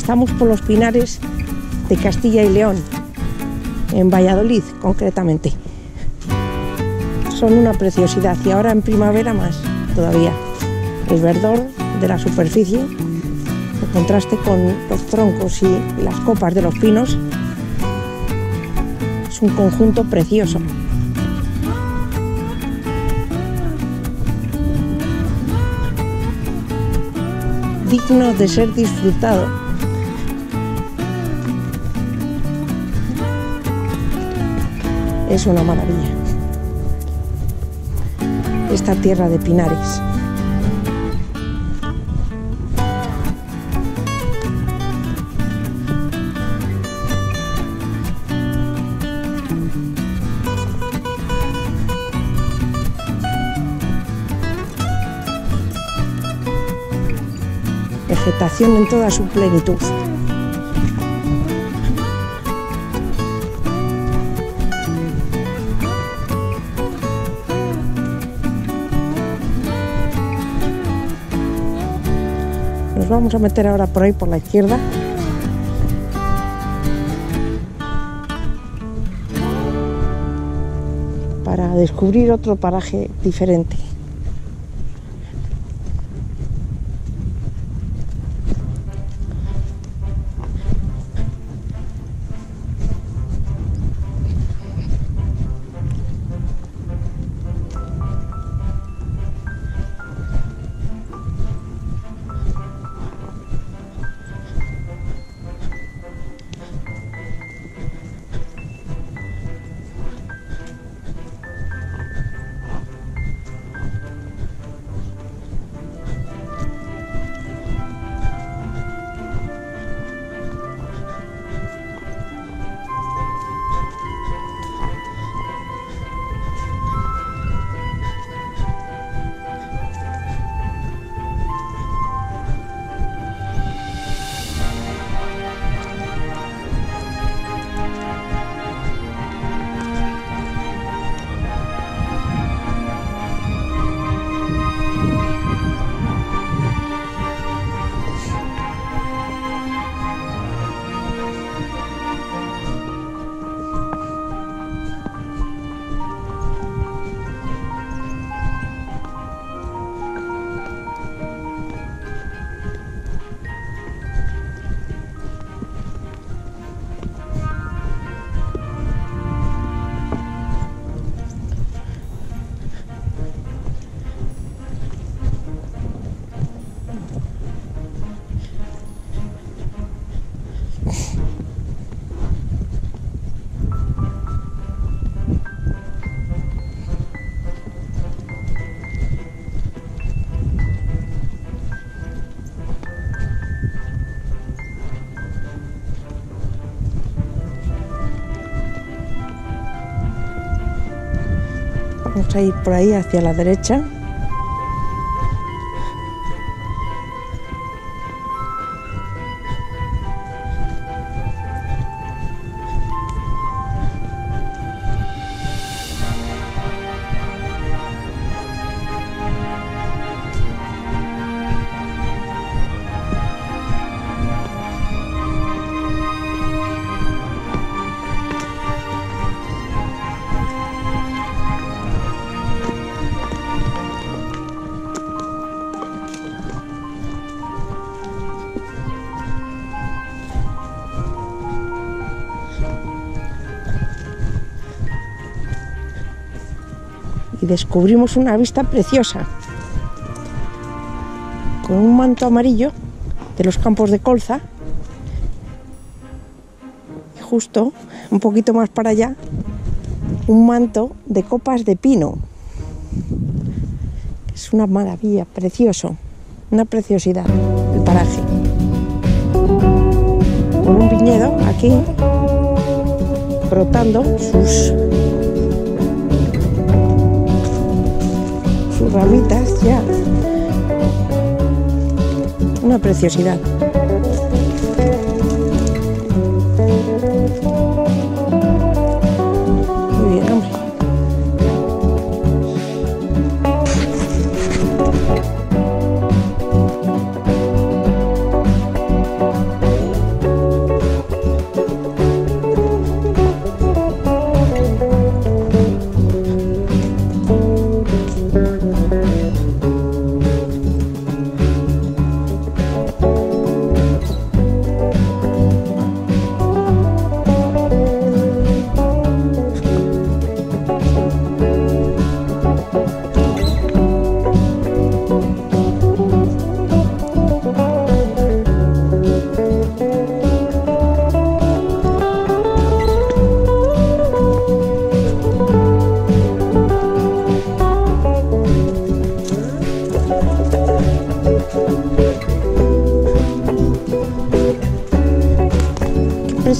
Estamos por los pinares de Castilla y León, en Valladolid concretamente. Son una preciosidad y ahora en primavera más todavía. El verdor de la superficie, en contraste con los troncos y las copas de los pinos, es un conjunto precioso. Digno de ser disfrutado. Es una maravilla esta tierra de pinares. Vegetación en toda su plenitud. Nos vamos a meter ahora por ahí, por la izquierda. Para descubrir otro paraje diferente. Vamos a ir por ahí hacia la derecha. Y descubrimos una vista preciosa con un manto amarillo de los campos de colza y justo un poquito más para allá un manto de copas de pino. Es una maravilla, precioso, una preciosidad el paraje, con un viñedo aquí brotando sus ramitas ya. Una preciosidad. Muy bien, hombre.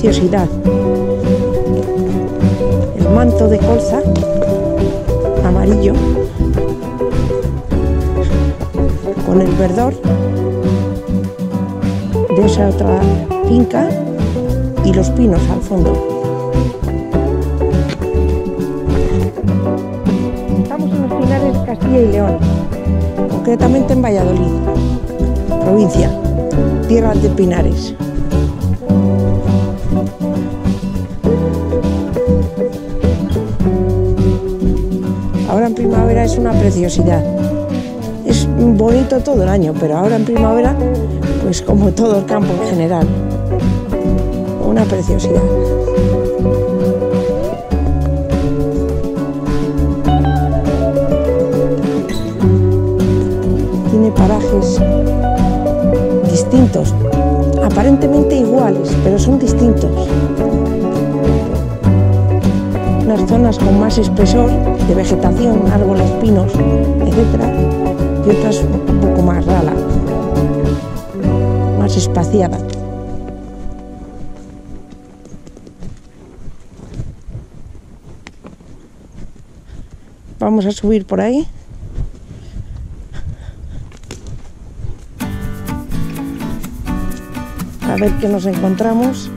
preciosidad. El manto de colza amarillo con el verdor de esa otra finca y los pinos al fondo. Estamos en los pinares de Castilla y León, concretamente en Valladolid, provincia, tierra de pinares. Ahora en primavera es una preciosidad. Es bonito todo el año, pero ahora en primavera, pues como todo el campo en general, una preciosidad. Tiene parajes distintos, aparentemente iguales, pero son distintos. Unas zonas con más espesor de vegetación, árboles, pinos, etcétera, y otras un poco más rala, más espaciada. Vamos a subir por ahí. A ver qué nos encontramos.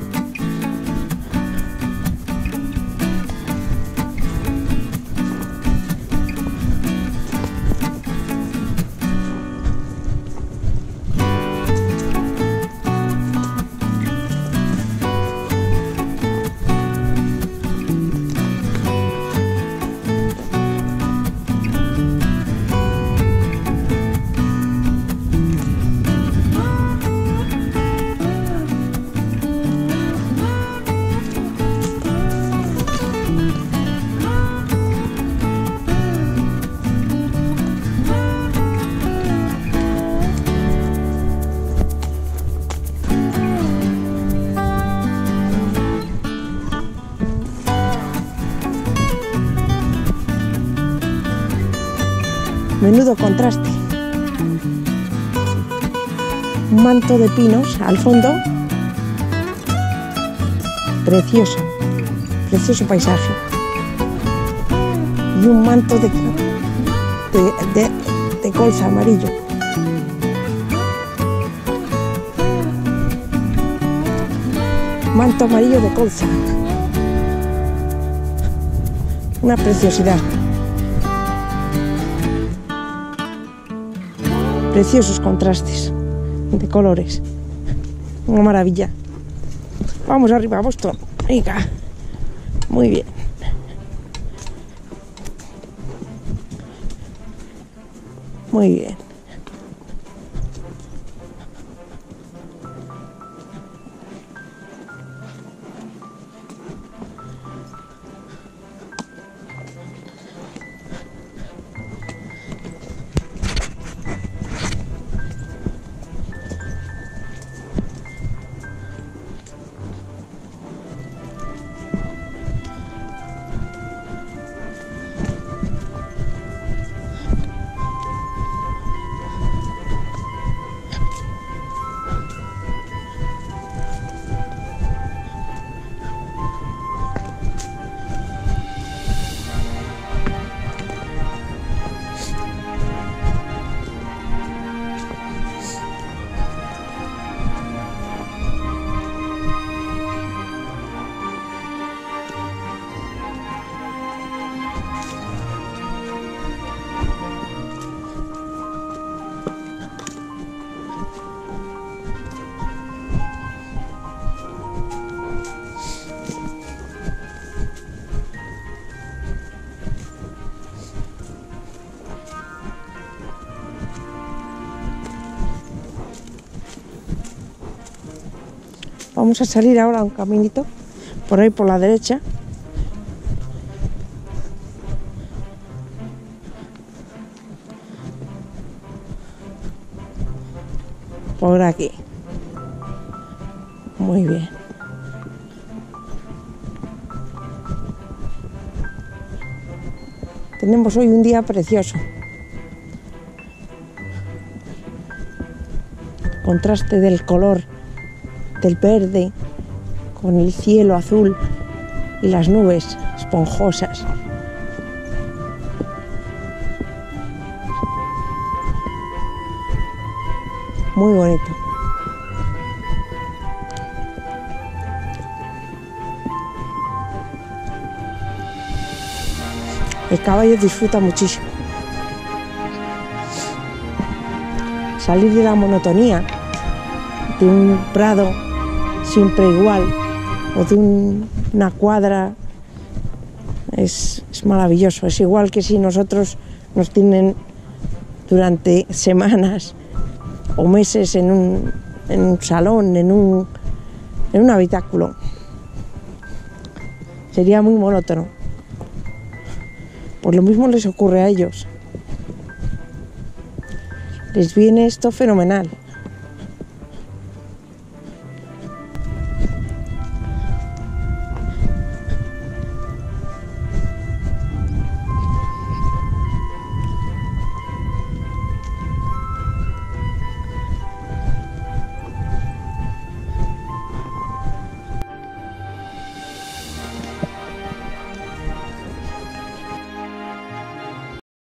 Menudo contraste. Un manto de pinos al fondo. Precioso, precioso paisaje. Y un manto de colza amarillo. Manto amarillo de colza. Una preciosidad. Preciosos contrastes de colores. Una maravilla. Vamos arriba, Boston. Venga. Muy bien. Muy bien. Vamos a salir ahora a un caminito, por ahí por la derecha. Por aquí. Muy bien. Tenemos hoy un día precioso. Contraste del color del verde con el cielo azul y las nubes esponjosas. Muy bonito. El caballo disfruta muchísimo. Salir de la monotonía de un prado siempre igual o de una cuadra es maravilloso. Es igual que si nosotros nos tienen durante semanas o meses en un salón, en un habitáculo. Sería muy monótono. Pues lo mismo les ocurre a ellos. Les viene esto fenomenal.